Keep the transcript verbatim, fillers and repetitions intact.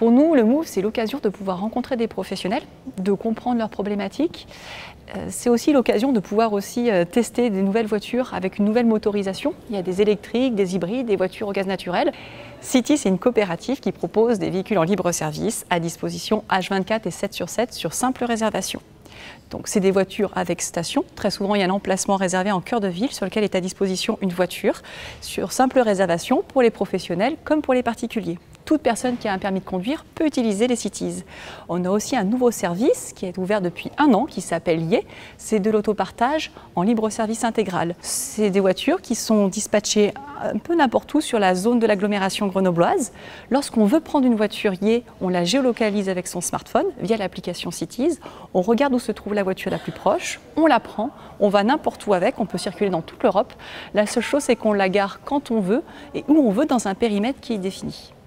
Pour nous, le Move, c'est l'occasion de pouvoir rencontrer des professionnels, de comprendre leurs problématiques. C'est aussi l'occasion de pouvoir aussi tester des nouvelles voitures avec une nouvelle motorisation. Il y a des électriques, des hybrides, des voitures au gaz naturel. City, c'est une coopérative qui propose des véhicules en libre service à disposition H vingt-quatre et sept sur sept sur simple réservation. Donc, c'est des voitures avec station. Très souvent, il y a un emplacement réservé en cœur de ville sur lequel est à disposition une voiture sur simple réservation pour les professionnels comme pour les particuliers. Toute personne qui a un permis de conduire peut utiliser les Cities. On a aussi un nouveau service qui est ouvert depuis un an qui s'appelle Yé. C'est de l'autopartage en libre service intégral. C'est des voitures qui sont dispatchées un peu n'importe où sur la zone de l'agglomération grenobloise. Lorsqu'on veut prendre une voiture Yé, on la géolocalise avec son smartphone via l'application Cities. On regarde où se trouve la voiture la plus proche, on la prend, on va n'importe où avec, on peut circuler dans toute l'Europe. La seule chose, c'est qu'on la gare quand on veut et où on veut dans un périmètre qui est défini.